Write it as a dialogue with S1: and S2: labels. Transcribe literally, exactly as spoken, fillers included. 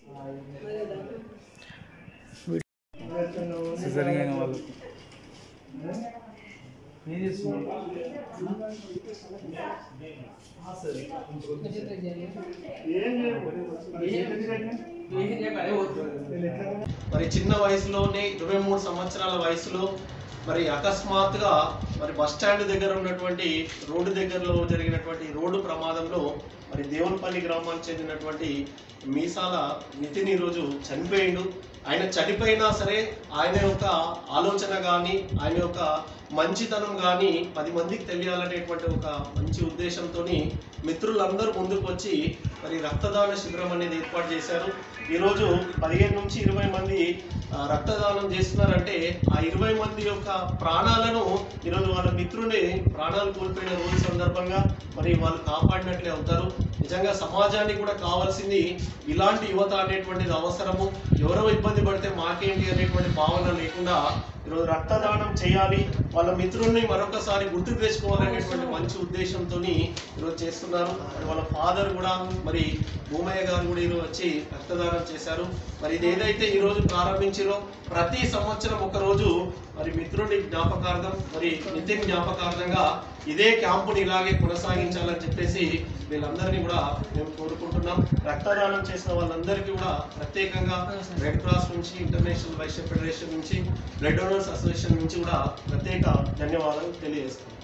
S1: Scissoring అయిన వాళ్ళకు
S2: మరి చిన్న వయసులోనే ఇరవై మూడు సంవత్సరాల వయసులో మరి అకస్మాత్తుగా మరి బస్ స్టాండ్ దగ్గర ఉన్నటువంటి రోడ్డు దగ్గరలో జరిగినటువంటి రోడ్డు ప్రమాదంలో మరి దేవునిపల్లి గ్రామానికి చెందినటువంటి మీసాల నితిన్ ఈరోజు చనిపోయిండు. ఆయన చనిపోయినా సరే ఆయన యొక్క ఆలోచన కానీ ఆయన యొక్క మంచితనం కానీ పది మందికి తెలియాలనేటువంటి ఒక మంచి ఉద్దేశంతో మిత్రులందరూ ముందుకు వచ్చి మరి రక్తదాన శిబిరం అనేది ఏర్పాటు చేశారు. ఈరోజు పదిహేను నుంచి ఇరవై మంది రక్తదానం చేస్తున్నారంటే ఆ ఇరవై మంది యొక్క ప్రాణాలను ఈరోజు వాళ్ళ మిత్రుని ప్రాణాలు కోల్పోయిన రోజు సందర్భంగా మరి వాళ్ళు కాపాడినట్లే అవుతారు. నిజంగా సమాజానికి కూడా కావాల్సింది ఇలాంటి యువత అనేటువంటిది అవసరము. ఎవరో ఇబ్బంది పడితే మాకేంటి అనేటువంటి భావన లేకుండా ఈరోజు రక్తదానం చేయాలి, వాళ్ళ మిత్రుల్ని మరొకసారి గుర్తుకు తెచ్చుకోవాలనేటువంటి మంచి ఉద్దేశంతో ఈరోజు చేస్తున్నారు. మరి వాళ్ళ ఫాదర్ కూడా మరి భూమయ్య గారు కూడా ఈరోజు వచ్చి రక్తదానం చేశారు. మరి ఇది ఏదైతే ఈరోజు ప్రారంభించారో ప్రతి సంవత్సరం ఒకరోజు మరి మిత్రుడి జ్ఞాపకార్థం మరి నితిన్ జ్ఞాపకార్థంగా ఇదే క్యాంపుని ఇలాగే కొనసాగించాలని చెప్పేసి వీళ్ళందరినీ కూడా మేము కోరుకుంటున్నాం. రక్తదానం చేసిన వాళ్ళందరికీ కూడా ప్రత్యేకంగా రెడ్ క్రాస్ నుంచి, ఇంటర్నేషనల్ వైశ్య ఫెడరేషన్ నుంచి, బ్లడ్ డోనర్స్ అసోసియేషన్ నుంచి కూడా ప్రత్యేక ధన్యవాదాలు తెలియజేస్తున్నాం.